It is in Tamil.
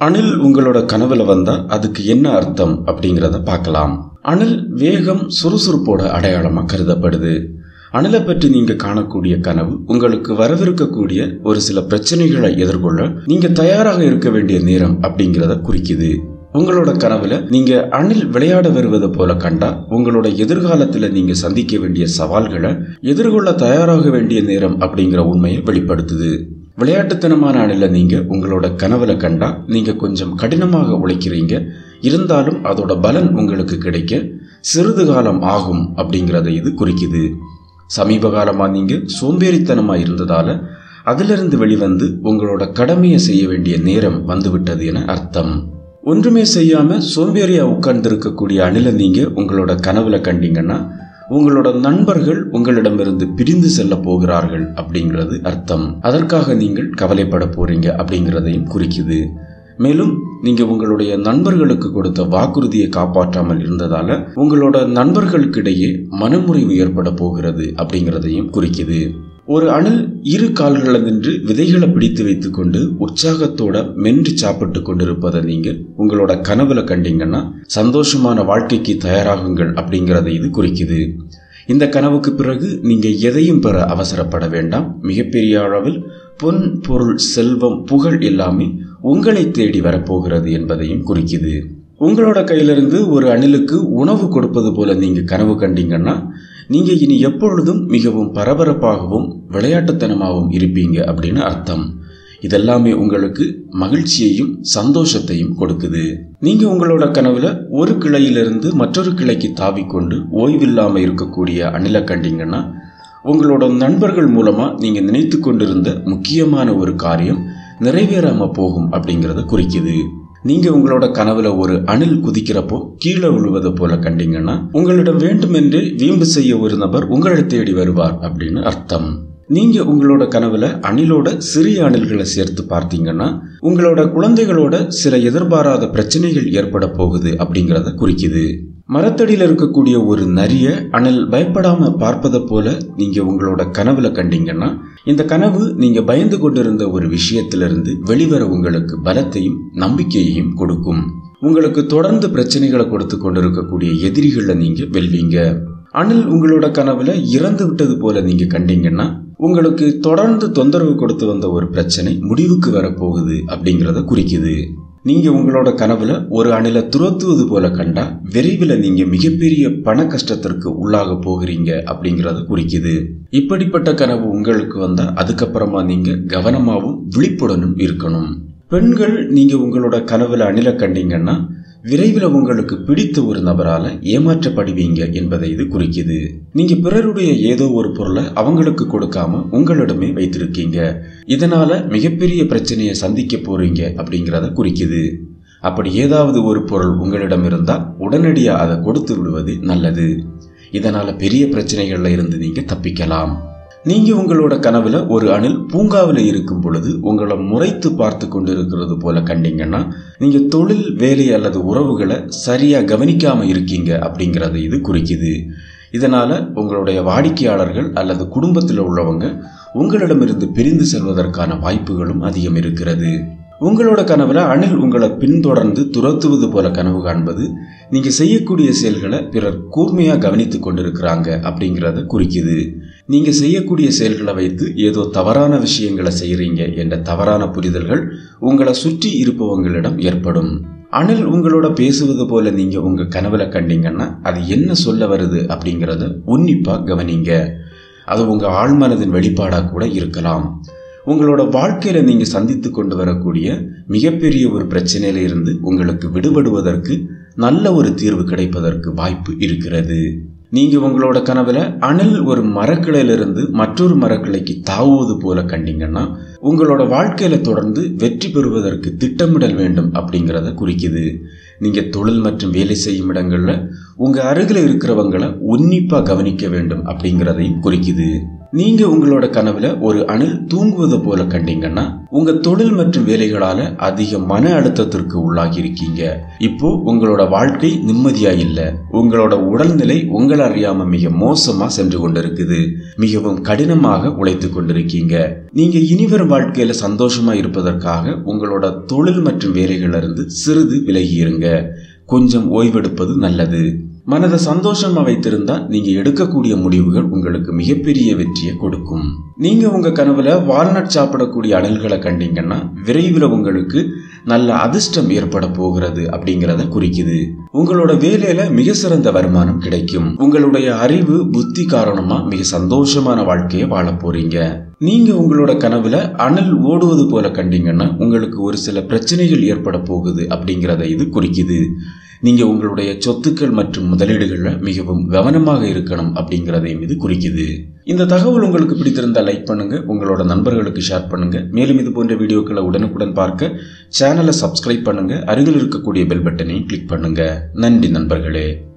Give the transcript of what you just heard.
அணில் உங்களோட கனவுல வந்தா அதுக்கு என்ன அர்த்தம் அப்படிங்கிறத பார்க்கலாம். அணில் வேகம், சுறுசுறுப்போட அடையாளமா கருதப்படுது. அணிலை பற்றி நீங்க காணக்கூடிய கனவு உங்களுக்கு வரவிருக்கக்கூடிய ஒரு சில பிரச்சனைகளை எதிர்கொள்ள நீங்க தயாராக இருக்க வேண்டிய நேரம் அப்படிங்கிறத குறிக்குது. உங்களோட கனவுல நீங்க அணில் விளையாட வருவது போல கண்டா உங்களோட எதிர்காலத்துல நீங்க சந்திக்க வேண்டிய சவால்களை எதிர்கொள்ள தயாராக வேண்டிய நேரம் அப்படிங்கிற உண்மையை வெளிப்படுத்துது. விளையாட்டுத்தனமான அணில நீங்க உங்களோட கனவுல கண்டா நீங்க கொஞ்சம் கடினமாக உழைக்கிறீங்க, இருந்தாலும் அதோட பலன் உங்களுக்கு கிடைக்க சிறிது காலம் ஆகும் அப்படிங்கிறத இது குறிக்குது. சமீப காலமா நீங்க சோம்பேறித்தனமா இருந்ததால அதிலிருந்து வெளிவந்து உங்களோட கடமையை செய்ய வேண்டிய நேரம் வந்துவிட்டது என அர்த்தம். ஒன்றுமே செய்யாம சோம்பேறியா உட்கார்ந்து இருக்கக்கூடிய அணில நீங்க உங்களோட கனவுல கண்டீங்கன்னா உங்களோட நண்பர்கள் உங்களிடமிருந்து பிரிந்து செல்ல போகிறார்கள் அப்படிங்கிறது அர்த்தம். அதற்காக நீங்கள் கவலைப்பட போறீங்க அப்படிங்கிறதையும் குறிக்குது. மேலும் நீங்க உங்களுடைய நண்பர்களுக்கு கொடுத்த வாக்குறுதியை காப்பாற்றாமல் இருந்ததால உங்களோட நண்பர்களுக்கிடையே மனமுறிவு ஏற்பட போகிறது அப்படிங்கிறதையும் குறிக்குது. ஒரு அணில் இரு கால்களை நின்று விதைகளை பிடித்து வைத்துக் கொண்டு உற்சாகத்தோட மென்று சாப்பிட்டு கொண்டிருப்பதை நீங்க உங்களோட கனவுல கண்டீங்கன்னா சந்தோஷமான வாழ்க்கைக்கு தயாராகுங்கள் அப்படிங்கறத இது குறிக்குது. இந்த கனவுக்கு பிறகு நீங்க எதையும் பெற அவசரப்பட வேண்டாம். மிகப்பெரிய அளவில் பொன், பொருள், செல்வம், புகழ் எல்லாமே உங்களை தேடி வரப்போகிறது என்பதையும் குறிக்குது. உங்களோட கையிலிருந்து ஒரு அணிலுக்கு உணவு கொடுப்பது போல நீங்க கனவு கண்டீங்கன்னா நீங்க இனி எப்பொழுதும் மிகவும் பரபரப்பாகவும் விளையாட்டுத்தனமாகவும் இருப்பீங்க அப்படின்னு அர்த்தம். இதெல்லாமே உங்களுக்கு மகிழ்ச்சியையும் சந்தோஷத்தையும் கொடுக்குது. நீங்க உங்களோட கனவுல ஒரு கிளையிலிருந்து மற்றொரு கிளைக்கு தாவிக்கொண்டு ஓய்வில்லாம இருக்கக்கூடிய அணிலை கண்டீங்கன்னா உங்களோட நண்பர்கள் மூலமா நீங்க நினைத்து கொண்டிருந்த முக்கியமான ஒரு காரியம் நிறைவேறாம போகும் அப்படிங்கறத குறிக்குது. நீங்க உங்களோட கனவுல ஒரு அணில் குதிக்கிறப்போ கீழே விழுவதை போல கண்டீங்கன்னா உங்களிடம் வேண்டுமென்றே வீம்பு செய்ய ஒரு நபர் உங்களை தேடி வருவார் அப்படின்னு அர்த்தம். நீங்க உங்களோட கனவுல அணிலோட சிறிய அணில்களை சேர்த்து பார்த்தீங்கன்னா உங்களோட குழந்தைகளோட சில எதிர்பாராத பிரச்சனைகள் ஏற்பட போகுது அப்படிங்கறத குறிக்குது. மரத்தடியில் இருக்கக்கூடிய ஒரு நரிய அணில் பயப்படாம பார்ப்பதை போல நீங்க உங்களோட கனவுல கண்டீங்கன்னா இந்த கனவு நீங்க பயந்து கொண்டிருந்த ஒரு விஷயத்திலிருந்து வெளிவர உங்களுக்கு பலத்தையும் நம்பிக்கையையும் கொடுக்கும். உங்களுக்கு தொடர்ந்து பிரச்சனைகளை கொடுத்து கொண்டிருக்கக்கூடிய எதிரிகளை நீங்க வெல்வீங்க. அணில் உங்களோட கனவுல இறந்து விட்டது போல நீங்க கண்டீங்கன்னா உங்களுக்கு தொடர்ந்து தொந்தரவு கொடுத்து வந்த ஒரு பிரச்சனை முடிவுக்கு வரப்போகுது அப்படிங்கறத குறிக்குது. நீங்க உங்களோட கனவுல ஒரு அணிலை துரத்துவது போல கண்டா விரைவில் நீங்க மிகப்பெரிய பண கஷ்டத்திற்கு உள்ளாக போகிறீங்க அப்படிங்கறத குறிக்குது. இப்படிப்பட்ட கனவு உங்களுக்கு வந்தா அதுக்கப்புறமா நீங்க கவனமாவும் விழிப்புடனும் இருக்கணும். பெண்கள் நீங்க உங்களோட கனவுல அணிலை கண்டீங்கன்னா விரைவில் உங்களுக்கு பிடித்த ஒரு நபரால ஏமாற்றப்படுவீங்க என்பதை இது குறிக்குது. நீங்க பிறருடைய ஏதோ ஒரு பொருளை அவங்களுக்கு கொடுக்காம உங்களிடமே வைத்திருக்கீங்க. இதனால மிகப்பெரிய பிரச்சனையை சந்திக்க போறீங்க அப்படிங்கறத குறிக்குது. அப்படி ஏதாவது ஒரு பொருள் உங்களிடம் இருந்தா உடனடியா அதை கொடுத்து விடுவது நல்லது. இதனால பெரிய பிரச்சனைகள்ல இருந்து நீங்க தப்பிக்கலாம். நீங்க உங்களோட கனவுல ஒரு அணில் பூங்காவில் இருக்கும் பொழுது உங்களை முறைத்து பார்த்து கொண்டிருக்கிறது போல கண்டீங்கன்னா நீங்க தொழில், வேலை அல்லது உறவுகளை சரியா கவனிக்காம இருக்கீங்க அப்படிங்கறது இது குறிக்குது. இதனால உங்களுடைய வாடிக்கையாளர்கள் அல்லது குடும்பத்தில் உள்ளவங்க உங்களிடமிருந்து பிரிந்து செல்வதற்கான வாய்ப்புகளும் அதிகம் இருக்கிறது. உங்களோட கனவுல அணில் உங்களை பின்தொடர்ந்து துரத்துவது போல கனவு காண்பது நீங்க செய்யக்கூடிய செயல்களை பிறர் கூர்மையா கவனித்துக் கொண்டிருக்கிறாங்க அப்படிங்கறத குறிக்குது. நீங்க செய்யக்கூடிய செயல்களை வைத்து ஏதோ தவறான விஷயங்களை செய்யறீங்க என்ற தவறான புரிதல்கள் உங்களை சுற்றி இருப்பவங்களிடம் ஏற்படும். அணில் உங்களோட பேசுவது போல நீங்க உங்க கனவுல கண்டீங்கன்னா அது என்ன சொல்ல வருது அப்படிங்கறத உன்னிப்பா கவனிங்க. அது உங்க ஆழ்மனதின் வெளிப்பாடா கூட இருக்கலாம். உங்களோட வாழ்க்கையில நீங்க சந்தித்து கொண்டு வரக்கூடிய மிகப்பெரிய ஒரு பிரச்சனையில இருந்து உங்களுக்கு விடுபடுவதற்கு நல்ல ஒரு தீர்வு கிடைப்பதற்கு வாய்ப்பு இருக்கிறது. நீங்க உங்களோட கனவுல அணில் ஒரு மரக்கிளையிலிருந்து மற்றொரு மரக்கிளைக்கு தாவுவது போல கண்டீங்கன்னா உங்களோட வாழ்க்கையில தொடர்ந்து வெற்றி பெறுவதற்கு திட்டமிடல் வேண்டும் அப்படிங்கறத குறிக்குது. நீங்க தொழில் மற்றும் வேலை செய்யும் இடங்கள்ல உங்க அருகில இருக்கிறவங்களை உன்னிப்பா கவனிக்க வேண்டும் அப்படிங்கறதையும் குறிக்குது. நீங்க உங்களோட கனவுல ஒரு அணில் தூங்குவது போல கண்டீங்கன்னா உங்க தொழில் மற்றும் வேலைகளால அதிக மன அழுத்தத்திற்கு உள்ளாகி இருக்கீங்க. இப்போ உங்களோட வாழ்க்கை நிம்மதியா இல்ல. உங்களோட உடல்நிலை உங்களை அறியாம மிக மோசமா சென்று கொண்டிருக்குது. மிகவும் கடினமாக உழைத்து கொண்டிருக்கீங்க. நீங்க இனிவரும் வாழ்க்கையில சந்தோஷமா இருப்பதற்காக உங்களோட தொழில் மற்றும் வேலைகள்ல இருந்து சிறிது விலகி இருங்க. கொஞ்சம் ஓய்வெடுப்பது நல்லது. மனதை சந்தோஷமா வைத்திருந்தா நீங்க எடுக்கக்கூடிய முடிவுகள் உங்களுக்கு மிகப்பெரிய வெற்றியை கொடுக்கும். நீங்க உங்க கனவுல வால்நட் சாப்பிடக்கூடிய அணில்களை கண்டீங்கன்னா விரைவில் உங்களுக்கு நல்ல அதிர்ஷ்டம் ஏற்பட போகிறது அப்படிங்கறத குறிக்குது. உங்களோட வேலையில மிக சிறந்த வருமானம் கிடைக்கும். உங்களுடைய அறிவு புத்தி காரணமா மிக சந்தோஷமான வாழ்க்கையை வாழ போறீங்க. நீங்க உங்களோட கனவுல அணில் ஓடுவது போல கண்டீங்கன்னா உங்களுக்கு ஒரு சில பிரச்சனைகள் ஏற்பட போகுது அப்படிங்கறத இது குறிக்குது. நீங்க உங்களுடைய சொத்துக்கள் மற்றும் முதலீடுகள்ல மிகவும் கவனமாக இருக்கணும் அப்படிங்கறதையும் இது குறிக்குது. இந்த தகவல் உங்களுக்கு பிடித்திருந்தால் லைக் பண்ணுங்க, உங்களோட நண்பர்களுக்கு ஷேர் பண்ணுங்க. மேலும் இது போன்ற வீடியோக்களை உடனுக்குடன் பார்க்க சேனலை சப்ஸ்கிரைப் பண்ணுங்க. அருகில் இருக்கக்கூடிய பெல் பட்டனை கிளிக் பண்ணுங்க. நன்றி நண்பர்களே.